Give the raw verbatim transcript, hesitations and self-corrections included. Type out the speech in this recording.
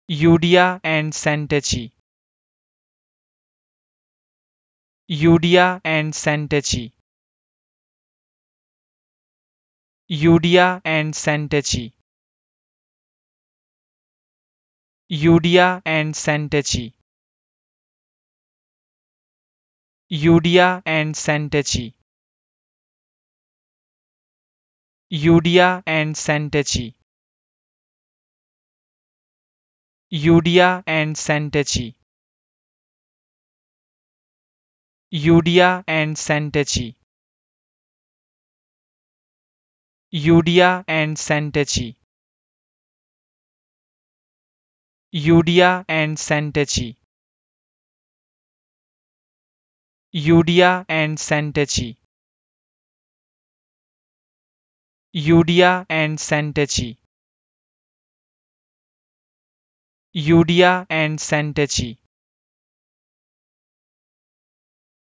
Eudia and Santaci. Eudia and Santaci. Eudia and Santaci. Eudia and Santaci. Eudia and Santaci. Eudia and Santaci. Eudia and Santaci. Eudia and Santaci. Eudia and Santaci. Eudia and Santaci. Eudia and Santaci. Eudia and Santaci. Eudia and Santaci.